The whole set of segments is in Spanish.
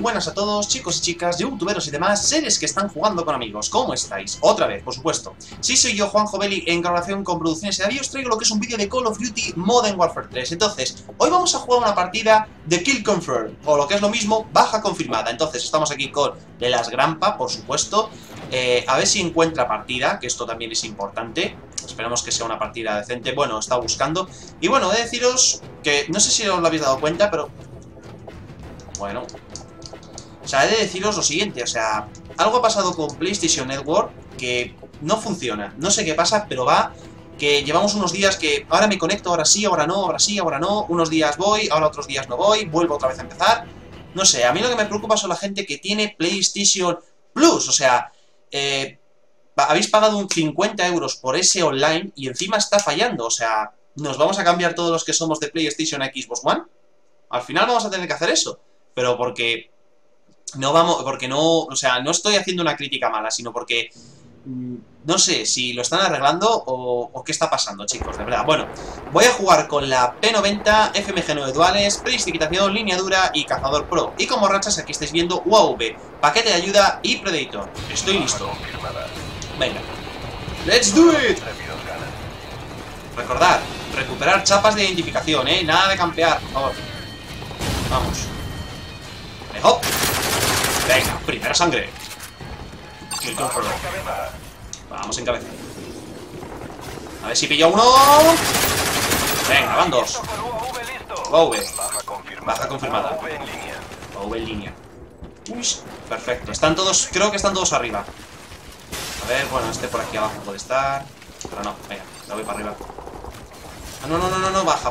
buenas a todos, chicos y chicas, youtuberos y demás, seres que están jugando con amigos. ¿Cómo estáis? Otra vez, por supuesto. Sí, soy yo, Juanjo Belli, en colaboración con Producciones y os traigo lo que es un vídeo de Call of Duty Modern Warfare 3. Entonces, hoy vamos a jugar una partida de Kill Confirmed, o lo que es lo mismo, baja confirmada. Entonces, estamos aquí con De Las Grampa, por supuesto. A ver si encuentra partida, que esto también es importante. Esperemos que sea una partida decente. Bueno, está buscando. Y bueno, he de deciros que, no sé si os lo habéis dado cuenta, pero... bueno, o sea, he de deciros lo siguiente, o sea, algo ha pasado con PlayStation Network que no funciona. No sé qué pasa, pero va, que llevamos unos días que ahora me conecto, ahora sí, ahora no, ahora sí, ahora no. Unos días voy, ahora otros días no voy, vuelvo otra vez a empezar. No sé, a mí lo que me preocupa son la gente que tiene PlayStation Plus, o sea, habéis pagado un 50 euros por ese online y encima está fallando, o sea, ¿nos vamos a cambiar todos los que somos de PlayStation a Xbox One? Al final vamos a tener que hacer eso. Pero porque no vamos, porque no, o sea, no estoy haciendo una crítica mala, sino porque no sé si lo están arreglando o qué está pasando, chicos, de verdad. Bueno, voy a jugar con la P90, FMG9 duales, precipitación, lineadura y cazador pro. Y como rachas aquí estáis viendo UAV, paquete de ayuda y Predator. Estoy listo. Venga. ¡Let's do it! Recordad, recuperar chapas de identificación, nada de campear, por favor. Vamos. ¡Hop! Venga, primera sangre. Kill confirmed. Vamos en cabeza. A ver si pillo uno. Venga, van dos. UAV. Baja confirmada. UAV en línea. Uy, perfecto. Están todos, creo que están todos arriba. A ver, bueno, este por aquí abajo puede estar. Pero no, venga, la voy para arriba. Ah, no, baja.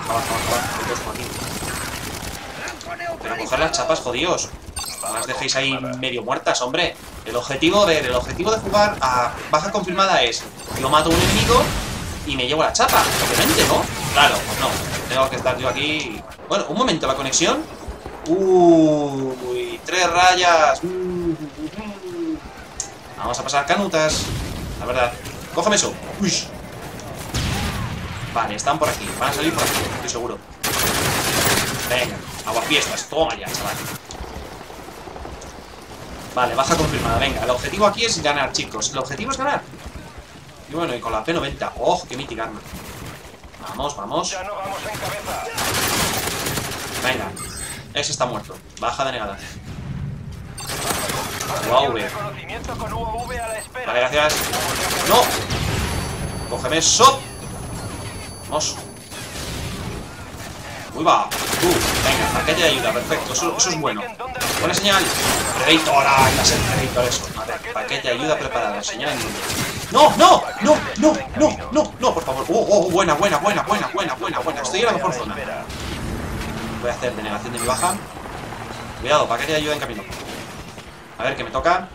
Pero coger las chapas, jodíos. No las dejéis ahí medio muertas, hombre. El objetivo de jugar a baja confirmada es: yo mato a un enemigo y me llevo la chapa, obviamente, ¿no? Claro, pues no. Tengo que estar yo aquí. Bueno, un momento, la conexión. Uy, 3 rayas. Vamos a pasar canutas. La verdad. Cógeme eso. Uy. Vale, están por aquí. Van a salir por aquí, estoy seguro. Venga, aguafiestas. Toma ya, chaval. Vale, baja confirmada. Venga, el objetivo aquí es ganar, chicos. El objetivo es ganar. Y bueno, y con la P90. ¡Oh, qué mítica arma! Vamos. Ya no vamos en cabeza. Venga. Ese está muerto. Baja denegada. UAV. Vale, gracias. ¡No! Cógeme eso. Vamos. Uy, va. Venga, paquete de ayuda, perfecto. Eso es bueno. Buena señal. Predator, láser Predator, eso. A ver, paquete de ayuda preparada. Señal en línea. ¡No! Por favor. Buena. Estoy en la mejor zona. Voy a hacer denegación de mi baja. Cuidado, paquete de ayuda en camino. A ver, que me toca.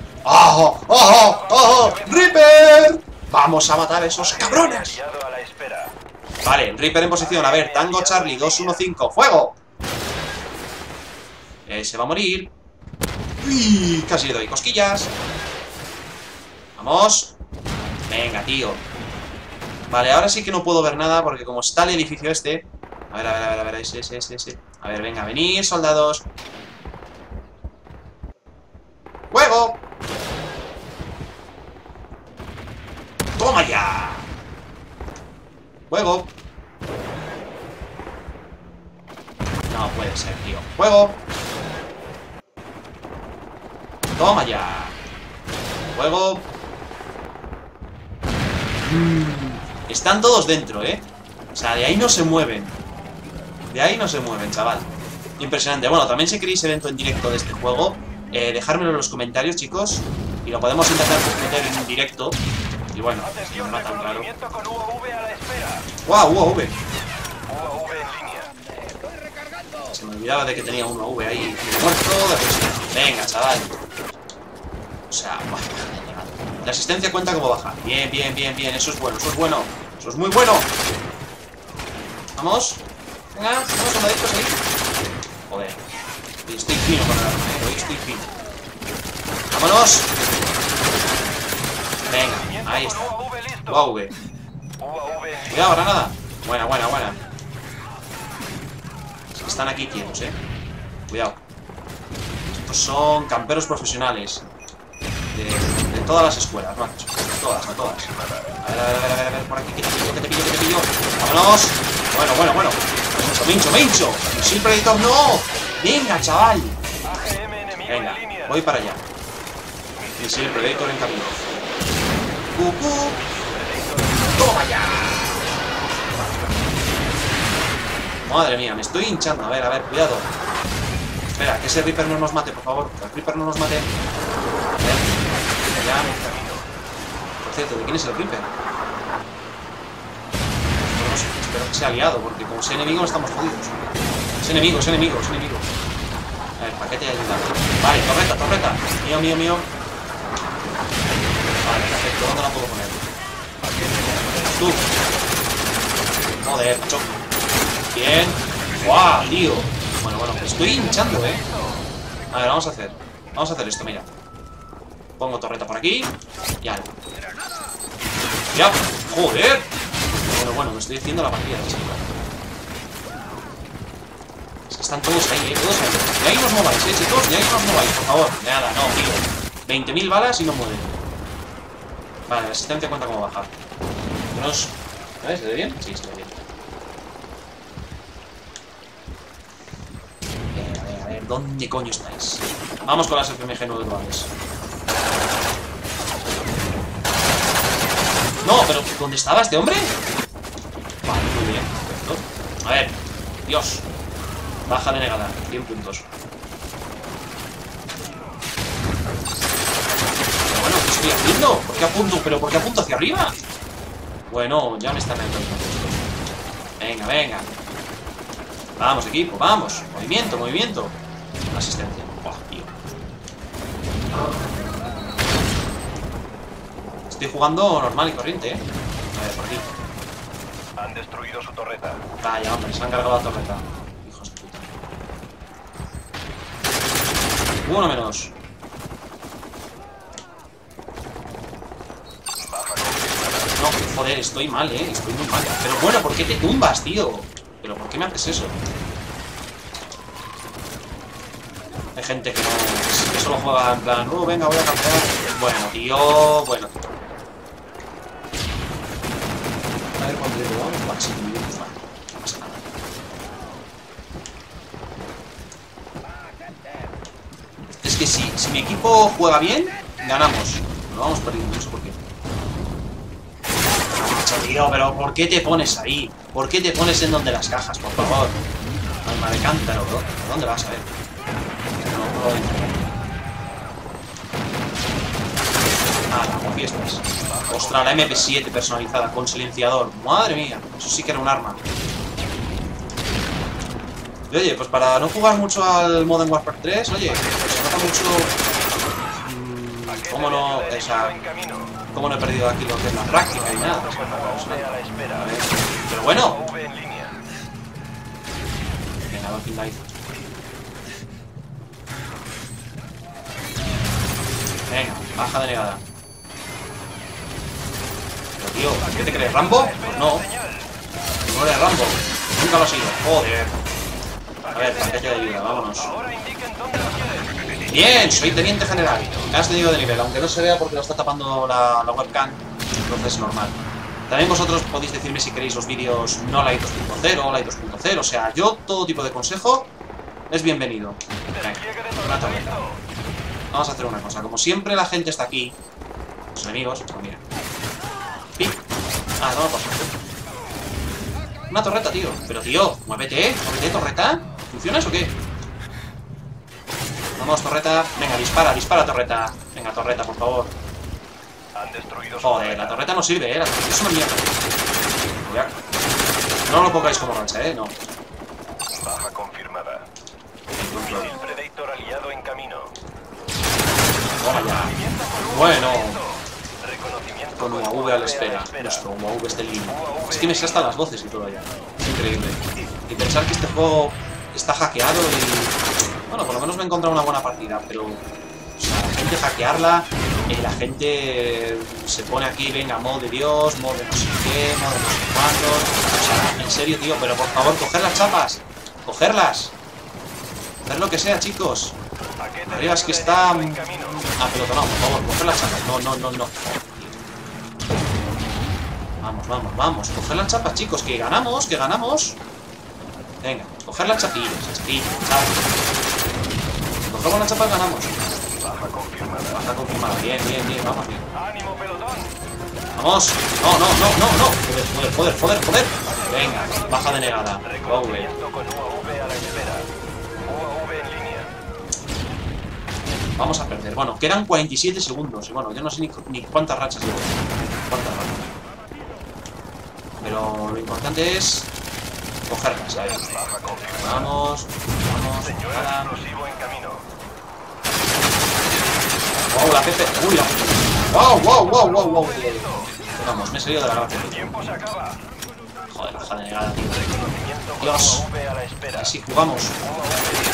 ¡Oh! ¡Reaper! ¡Vamos a matar a esos cabrones! Vale, Reaper en posición. A ver, Tango Charlie 215. ¡Fuego! Se va a morir. ¡Uy! Casi le doy cosquillas. Vamos. Venga, tío. Vale, ahora sí que no puedo ver nada porque como está el edificio este. A ver, ese. A ver, venga, venid, soldados. ¡Fuego! ¡Toma ya! ¡Fuego! No puede ser, tío. ¡Fuego! ¡Toma ya! ¡Fuego! Están todos dentro, O sea, de ahí no se mueven. Chaval. Impresionante. Bueno, también si queréis evento en directo de este juego, dejármelo en los comentarios, chicos. Y lo podemos intentar meter en directo. Y bueno, si me matan, claro. ¡Wow! UAV. Se me olvidaba de que tenía un UAV ahí. Muerto de presión. Venga, chaval. O sea, la asistencia cuenta como baja. Bien. Eso es bueno. Eso es muy bueno. Vamos. Venga, unos soldaditos ahí. Joder. Estoy fino con el arma, estoy fino. ¡Vámonos! Venga, ahí está. UAV. Cuidado, granada. Buena. Están aquí quietos, Cuidado. Estos son camperos profesionales. De todas las escuelas, macho. De todas. A ver, por aquí, que te pillo. ¡Vámonos! Bueno. ¡Me hincho! ¡Sí, Predator, no! ¡Venga, chaval! Venga, voy para allá. Y sí, el Predator en camino. ¡Cucú! ¡Toma ya! Madre mía, me estoy hinchando. A ver, cuidado. Espera, que ese Reaper no nos mate, por favor. Que el Reaper no nos mate. A ver, ya. Por cierto, ¿de quién es el Reaper? No sé, espero que sea aliado, porque como sea enemigo estamos jodidos. Es enemigo. A ver, paquete de ayuda. Vale, torreta. Mío. Vale, perfecto. ¿Dónde la puedo poner? Tú. Joder, macho. Bien. ¡Guau, tío! Bueno, me estoy hinchando, ¿eh? A ver, vamos a hacer esto, mira. Pongo torreta por aquí. Ya. ¡Ya! ¡Joder! Bueno, me estoy haciendo la partida, chico. Es que están todos ahí, todos ahí. Y ahí nos mováis, chicos. Y ahí nos mováis, por favor. Nada, no, tío. 20.000 balas y no mueren. Vale, la asistencia cuenta como baja. ¿Sabes? ¿Se ve bien? Sí, se ve bien. A ver, ¿dónde coño estáis? Vamos con las FMG no duales. No, pero ¿dónde estaba este hombre? Vale, muy bien, perfecto. A ver, Dios. Baja denegada, 100 puntos. Pero bueno, ¿qué estoy haciendo? ¿Por qué apunto? ¿Pero por qué apunto hacia arriba? Bueno, ya me están entrando. Venga. Vamos, equipo, vamos. Movimiento. Asistencia. Oh, tío. Estoy jugando normal y corriente, ¿eh? A ver, por aquí. Han destruido su torreta. Vaya, hombre, se han cargado la torreta. Hijos de puta. Uno menos. No, joder, estoy mal, estoy muy mal. Pero bueno, ¿por qué te tumbas, tío? ¿Pero por qué me haces eso? Hay gente que no... que solo juega en plan, venga, voy a campear. Bueno, tío. A ver cuánto tiempo vamos. Vale, 7 minutos, vale. No pasa nada. Es que si mi equipo juega bien, ganamos. Lo vamos perdiendo, no sé por qué. Tío, pero ¿por qué te pones ahí? ¿Por qué te pones en donde las cajas, por favor? Alma de cántaro, bro. ¿A dónde vas a ver? No puedo entrar. Como fiestas. Ostras, la MP7 personalizada con silenciador. Madre mía, eso sí que era un arma. Y oye, pues para no jugar mucho al Modern Warfare 3, oye, pues se nota mucho... ¿Cómo no he perdido aquí lo que es la práctica y nada? Pero bueno. Venga, Dolphin Life. Venga, baja denegada. Pero tío, ¿qué te crees? ¿Rambo? Pues no. No eres Rambo. Nunca lo has sido. Joder. A ver, paquete de ayuda, vámonos. Bien, soy teniente general. Ascendido de nivel, aunque no se vea porque lo está tapando la webcam. Entonces normal. También vosotros podéis decirme si queréis los vídeos no Light 2.0 o Light 2.0. O sea, yo todo tipo de consejo es bienvenido. Venga, una torreta. Vamos a hacer una cosa. Como siempre la gente está aquí, los enemigos, pues mira. ¡Pip! Ah, no me pasa. Una torreta, tío. Pero tío, muévete, torreta. ¿Funciona eso o qué? Vamos, torreta. Venga, dispara, torreta. Venga, torreta, por favor. Joder, la torreta no sirve, la torreta es una mierda. No lo pongáis como rancha, no. Baja confirmada. Misil Predator aliado en camino. Toma ya. Bueno. Con UAV a la espera. Nuestro UAV está en línea. Es que me sé hasta las voces y todo ya. Es increíble. Y pensar que este juego está hackeado y... Bueno, por lo menos me he encontrado una buena partida, pero... O sea, la gente hackearla, la gente se pone aquí, venga, modo de Dios, modo de no sé qué, modo de no sé cuántos... O sea, en serio, tío, pero por favor, coger las chapas. Cogerlas. Hacer lo que sea, chicos. Arriba es que está apelotonado, por favor, coger la chapa. No. Vamos. Coger la chapa, chicos, que ganamos. Venga, coger la chapilla, chapa. Cogemos la chapa y ganamos. Baja confirmada. Bien, vamos bien. ¡Ánimo, pelotón! Vamos. No. Joder. Venga, baja denegada. Reconocimiento con UAV a la espera. UAV en línea. Vamos a perder. Bueno, quedan 47 segundos. Y bueno, yo no sé ni cuántas rachas llevo. Pero lo importante es cogerlas, ¿sabes? Vamos. Señor Nada. explosivo en camino. Wow, la Pepe. Uy, wow. Vamos, me he salido de la gracia. El tiempo se acaba. Joder, baja denegada, tío. Reconocimiento con Dios. UAV a la espera. Así jugamos. UAV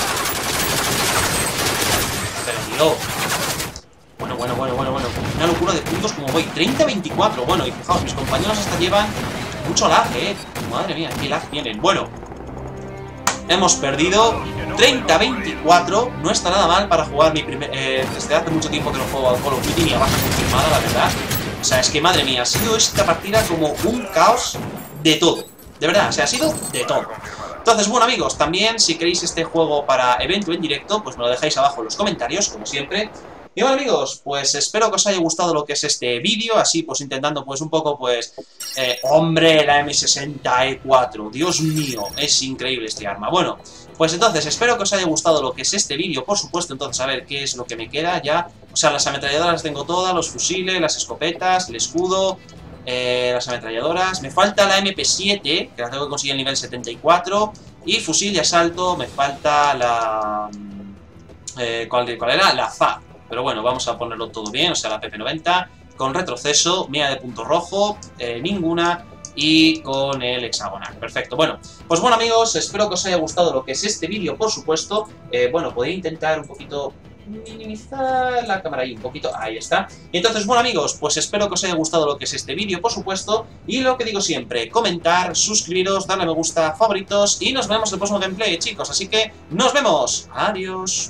Pero tío. Bueno. Una locura de puntos como voy. 30-24. Bueno, y fijaos, mis compañeros hasta llevan mucho lag, Madre mía, qué lag tienen. Bueno, hemos perdido 30-24. No está nada mal para jugar mi primer... desde hace mucho tiempo que no juego al Call of Duty ni a baja confirmada, la verdad. O sea, es que madre mía, ha sido esta partida como un caos de todo. De verdad, o sea, ha sido de todo. Entonces, bueno amigos, también si queréis este juego para evento en directo, pues me lo dejáis abajo en los comentarios, como siempre. Y bueno amigos, pues espero que os haya gustado lo que es este vídeo, así pues intentando pues un poco pues... hombre, la M60E4, Dios mío, es increíble este arma. Bueno, pues entonces espero que os haya gustado lo que es este vídeo, por supuesto, entonces a ver qué es lo que me queda ya. O sea, las ametralladoras las tengo todas, los fusiles, las escopetas, el escudo, las ametralladoras. Me falta la MP7, que la tengo que conseguir en nivel 74, y fusil y asalto, me falta la... ¿cuál era? La FA. Pero bueno, vamos a ponerlo todo bien, o sea, la PP90, con retroceso, mina de punto rojo, ninguna, y con el hexagonal. Perfecto, bueno, pues bueno amigos, espero que os haya gustado lo que es este vídeo, por supuesto. Bueno, podéis intentar un poquito minimizar la cámara ahí un poquito, ahí está. Y entonces, bueno amigos, pues espero que os haya gustado lo que es este vídeo, por supuesto. Y lo que digo siempre, comentar, suscribiros, darle a me gusta, favoritos, y nos vemos en el próximo gameplay, chicos. Así que, nos vemos, adiós.